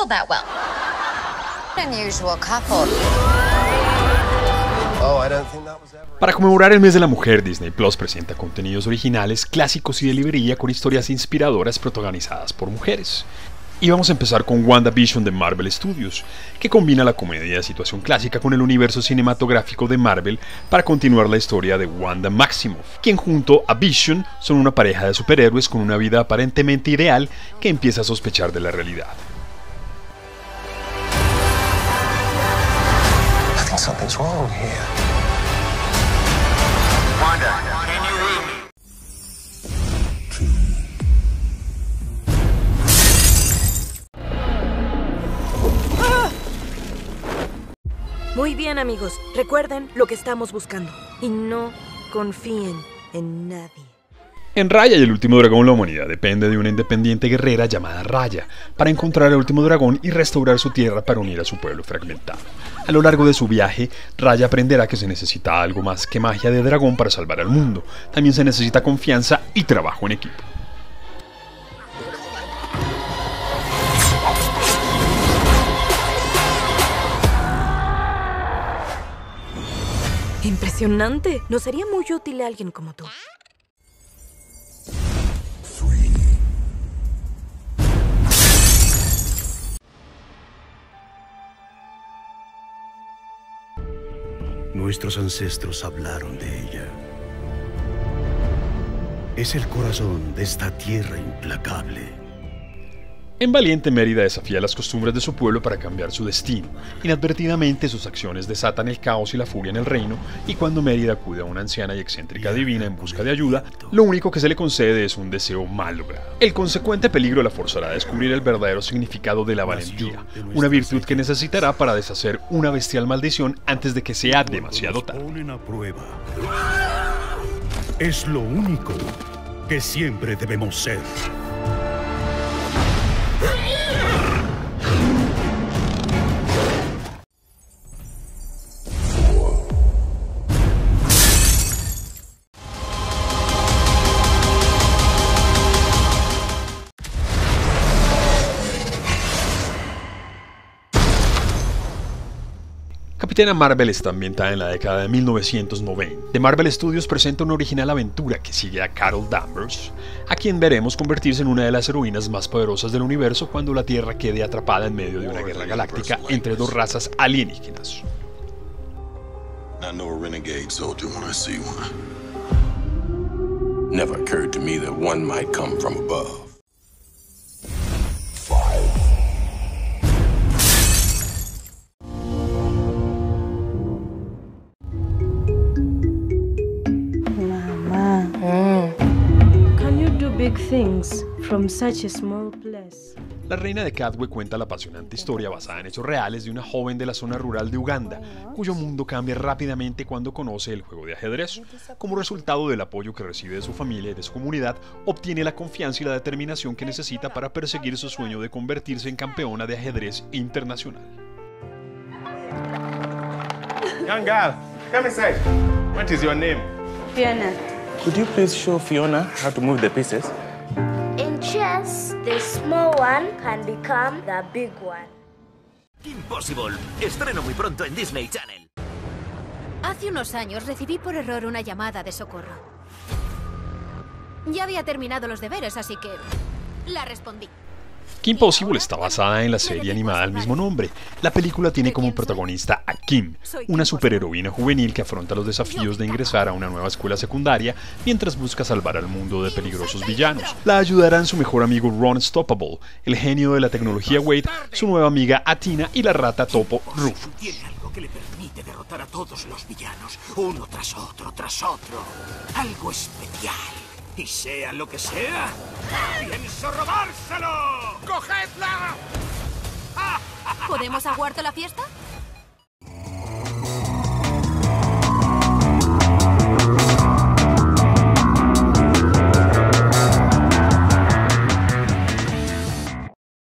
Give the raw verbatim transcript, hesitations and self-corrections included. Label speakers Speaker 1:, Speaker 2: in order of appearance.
Speaker 1: handled that well. Unusual couple.
Speaker 2: Para conmemorar el mes de la mujer, Disney Plus presenta contenidos originales, clásicos y de librería con historias inspiradoras protagonizadas por mujeres. Y vamos a empezar con WandaVision de Marvel Studios, que combina la comedia de situación clásica con el universo cinematográfico de Marvel para continuar la historia de Wanda Maximoff, quien junto a Vision son una pareja de superhéroes con una vida aparentemente ideal que empieza a sospechar de la realidad.
Speaker 3: Something's wrong here. Wanda, can you read
Speaker 4: me? Muy bien, amigos. Recuerden lo que estamos buscando. Y no confíen en nadie.
Speaker 2: En Raya y el último dragón, la humanidad depende de una independiente guerrera llamada Raya para encontrar al último dragón y restaurar su tierra para unir a su pueblo fragmentado. A lo largo de su viaje, Raya aprenderá que se necesita algo más que magia de dragón para salvar al mundo. También se necesita confianza y trabajo en equipo.
Speaker 4: Impresionante. Nos sería muy útil a alguien como tú.
Speaker 5: Nuestros ancestros hablaron de ella. Es el corazón de esta tierra implacable.
Speaker 2: En Valiente, Mérida desafía las costumbres de su pueblo para cambiar su destino. Inadvertidamente, sus acciones desatan el caos y la furia en el reino, y cuando Mérida acude a una anciana y excéntrica divina en busca de ayuda, lo único que se le concede es un deseo mal logrado. El consecuente peligro la forzará a descubrir el verdadero significado de la valentía, una virtud que necesitará para deshacer una bestial maldición antes de que sea demasiado tarde.
Speaker 5: Es lo único que siempre debemos ser.
Speaker 2: Capitana Marvel está ambientada en la década de mil novecientos noventa. The Marvel Studios presenta una original aventura que sigue a Carol Danvers, a quien veremos convertirse en una de las heroínas más poderosas del universo cuando la Tierra quede atrapada en medio de una guerra galáctica entre dos razas alienígenas.
Speaker 6: Never occurred to me that one might come from above.
Speaker 7: Big things from such a small place.
Speaker 2: La Reina de Katwe cuenta la apasionante historia basada en hechos reales de una joven de la zona rural de Uganda, cuyo mundo cambia rápidamente cuando conoce el juego de ajedrez. Como resultado del apoyo que recibe de su familia y de su comunidad, obtiene la confianza y la determinación que necesita para perseguir su sueño de convertirse en campeona de ajedrez internacional.
Speaker 8: Young girl, come inside. What is your name?
Speaker 7: Fiona.
Speaker 8: Could you please show Fiona how to move the pieces?
Speaker 9: In chess, the small one can become the big one.
Speaker 10: Kim Possible, estreno muy pronto en Disney Channel.
Speaker 11: Hace unos años recibí por error una llamada de socorro. Ya había terminado los deberes, así que la respondí.
Speaker 2: Kim Possible está basada en la serie animada del mismo nombre. La película tiene como protagonista a Kim, una superheroína juvenil que afronta los desafíos de ingresar a una nueva escuela secundaria mientras busca salvar al mundo de peligrosos villanos. La ayudarán su mejor amigo Ron Stoppable, el genio de la tecnología Wade, su nueva amiga Athena y la rata topo Rufus.
Speaker 10: Tiene algo que le permite derrotar a todos los villanos, uno tras otro, tras otro. Algo especial. Y sea lo que sea, ¡pienso robárselo! ¡Cogedla!
Speaker 11: ¿Podemos aguardar la fiesta?